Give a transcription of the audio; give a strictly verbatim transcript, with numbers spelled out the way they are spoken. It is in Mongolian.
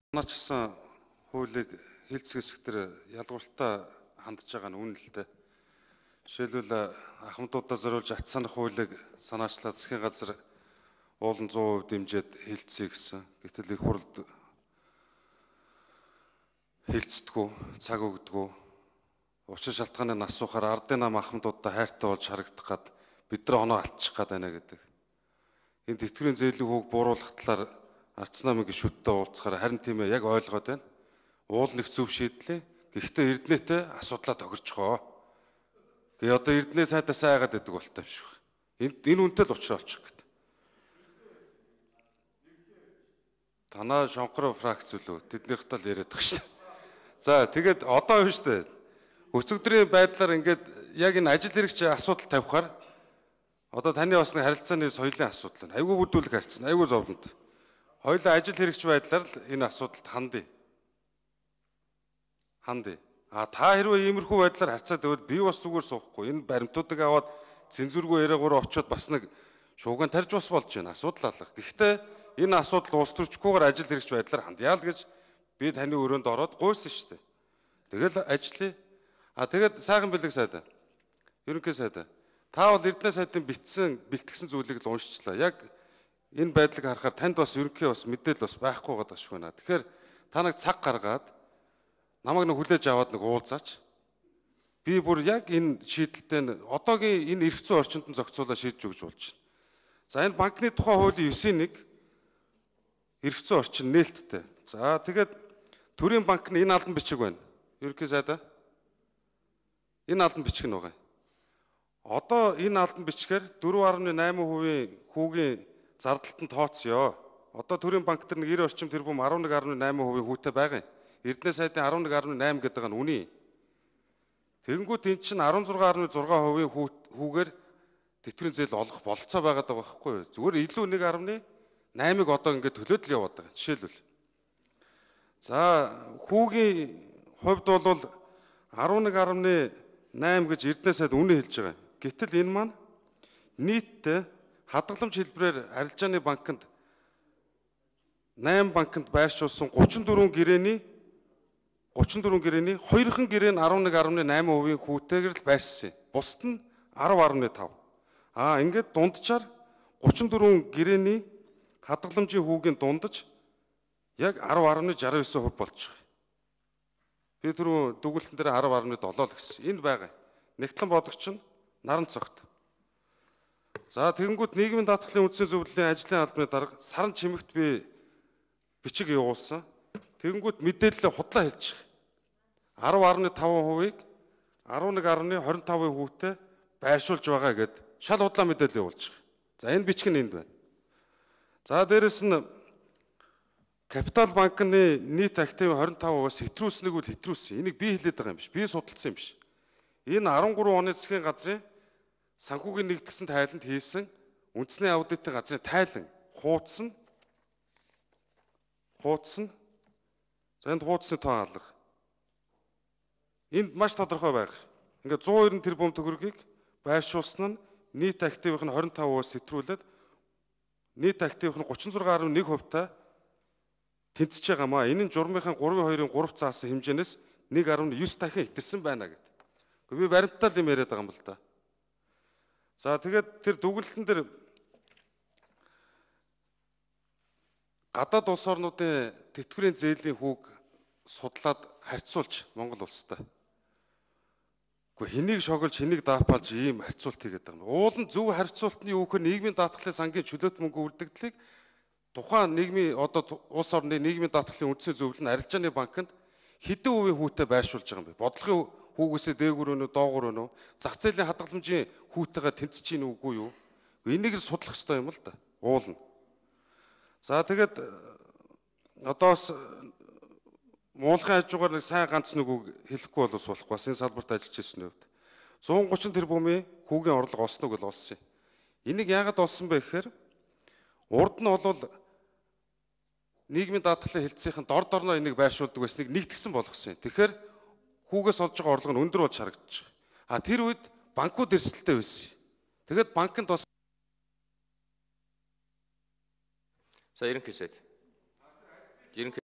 Наачсан хуулийг хэлцэх хэсгээр ялгууртаа хандж байгаа нь үнэн л дээ. Жишээлбэл ахмадуудаа зориулж ач санах хуулийг санаачлаад засгийн газар уулын зуун хувь дэмжиж хэлцэе гэсэн. Гэтэл их хурлд хэлцдэггүй, цаг өгдөггүй. Учир шалтгааныг асуухаар ардын нам ахмадуудаа хайртай болж харагдах гад бид нар оноо алдчих гад байна гэдэг. Энэ тэтгэврийн зээлийн хүүг бууруулах талаар Арц намын гишүүдтэй уулзахаар харин тийм ээ яг ойлгоод байна. Уул нэг зөв шийдлээ. Гэхдээ Эрдэнэтэй асуудлаа тохирчгоо. Гээ одоо Эрдэнэ сайдаа сайгаад байдаг болтой юм шиг байна. Энд энэ үнтэй л учраа олчих гэдэг. Танаа шонхор фракц үлээ. Тэднийх тал яриад байгаа шүү дээ. За тэгээд одоо юу шүү дээ. Өцөгдрийн байдлаар ингээд яг энэ ажил хэрэгч асуудал тавихаар одоо таны бас нэг харилцааны соёлын асуудал байна. Айгүй хөдөлгөх харилцаа, айгүй зовлонт. Хоёулаа ажил хэрэгч байдлаар л энэ асуудалд хандъя. Хандъя. А та хэрвээ иймэрхүү байдлаар харьцаад байвал би бас зүгээр суухгүй. Энэ баримтуудыг аваад цензургүй яриагуур очиод бас нэг шууган тарж бас болж байна. Асуудал алга. Гэхдээ энэ асуудал улс төрчгүйгээр ажил хэрэгч байдлаар хандъя л гэж би таны өрөөнд ороод гуйсан шүү дээ. Тэгэл ажиллая. А тэгээд сайхан бэлэг сайдаа. Ерөнхий сайдаа. Та бол Эрдэнэ сайдын битсэн, бэлтгэсэн зүйлийг л уншчлаа. Яг энэ байдлыг харахаар танд бас ерөнхий бас мэдээлэл бас байхгүй байгаа шиг байна. Тэгэхээр та нэг цаг гаргаад намайг нэг хүлээж аваад нэг уулзаач. Би бүр яг энэ шийдэлтэй одоогийн энэ эрх зүйн орчинд нь зохицуулаад шийдэж өгч болж байна. За энэ банкны тухай хуулийн девять нэг эрх зүйн орчин нээлттэй. За тэгээд төрийн банкны энэ албан бичиг байна. Ерөнхий сайдаа. Энэ албан бичиг нь байгаа. Одоо энэ албан бичгээр дөрвөн гаруй найман хувийн хүүгийн зардалтанд тооцъё. Одоо төрийн банк төр нэг девяносто орчим тэрбум арван нэг гаруй найман хувийн хүүтэй байгаа юм. Эрдэнэ сайдын арван нэг гаруй найман гэдэг нь үнэ. Тэгэнгүүт эн чинь арван зургаан гаруй зургаан хувийн хүүгээр тэтгэврийн зээл олох бололцоо байгаад байгаа байхгүй юу? Зүгээр илүү нэг гаруй наймыг одоо ингээд төлөөд л яваад байгаа. Жишээлбэл. За хүүгийн хувьд бол арван нэг гаруй найман гэж Эрдэнэ сайд үнэ хэлж байгаа. Гэтэл энэ маань нийтдээ хадгаламж хэлбэрээр арилжааны банкнд найман банкнд байршуулсан гучин дөрвөн гэрээний гучин дөрвөн гэрээний хоёрхан гэрээн арван нэг гаруй найман хувийн хүүтэйгээр л байршсан. Бусд нь арав гаруй тав. Аа ингээд дунджаар гучин дөрвөн гэрээний хадгаламжийн хүүгийн дундаж яг арав гаруй шестдесет и девять болж байгаа. Би түрүү дүгүүлтэн дээр арав гаруй семь л гэсэн. Энд байгаа. Нэгтлэн бодогч нь наран цогт. За тэгэнгүүт нийгмийн даатгалын үндсэн зөвлөлийн ажлын албаны дарга саран чимэгт би бичиг явуулсан. Тэгэнгүүт мэдээлэл худлаа хэлж байгаа. арав гаруй тав хувийг арван нэг гаруй двадцать пять хүүтэй байршуулж байгаа гэд шал худлаа мэдээлэл явуулж байгаа. За энэ бичиг нь энд байна. За дээрэс нь Капитал банкны нийт активын двадцать пять хувиас хэтрүүлснэг үл хэтрүүлсэн. Энийг би хэлээд байгаа юм биш. Би судалсан юм биш. Энэ дөрвөн оны засгийн газрын санхүүгийн нэгдсэн тайланд хийсэн үндэсний аудитын газрын тайлан хуудас нь хуудас нь за энд хуудасны тоо алга. Энд маш тодорхой байх. Ингээд сто нব্бай тэрбум төгрөгийг байршуулсан нь нийт активын двадцать пять хувиас хэтрүүлээд нийт активын тридцать шесть гаруй нэг хувьтай тэнцэж байгаамаа. Энэ нь журмынхаа гурван хоёрын гурав заасан хэмжээнээс нэг гаруй девять дахин ихтерсэн байна гэдэг. Би баримттай л юм яриад байгаа юм л да. За тэгээд тэр дүгнэлтэн дээр гадаад улс орнуудын тэтгэврийн зээлийн хүүг судлаад харьцуулж Монгол улстай. Гэхдээ хэнийг шоглож хэнийг даапалж ийм харьцуулт хийгээд байгаа юм. Уулын зөв харьцуултны юу гэхээр нийгмийн даатгалын сангийн чөлөөт мөнгө үрдэгдлийг тухайн нийгмийн одоо улс орны нийгмийн даатгалын үндсэн зөвлөл нь арилжааны банкнд хэдэн хувийн хүүтэй байршуулж байгаа юм бэ? Бодлогын хүүгээсээ дээгүүр өнөө доогуур өнөө зах зээлийн хадгаламжийн хүүтэйгээ тэнцэж чинь үгүй юу? Энийг л судлах хэрэгтэй юм л да. Уулна. За тэгээд одоо бас муулахын хажуугаар нэг сайн ганц нэг үг хэлэхгүй боловс болохгүй. Бас энэ салбарт ажиллаж ирсэн үед one thirty тэрбумын хүүгийн орлого олсног л олсон юм. Энийг яагаад олсон бэ гэхээр урд нь бол нийгмийн даатгалын хэлтсийнхэн дор дорноо энийг байршуулдаг байсныг нэгтгсэн болгосон юм. Тэгэхээр хүүгээс олж байгаа орлого нь өндөр болж харагдаж байгаа. А тэр үед банкуд эрсдэлтэй байсан. Тэгээд банкнд бас За ерөнхий сайд.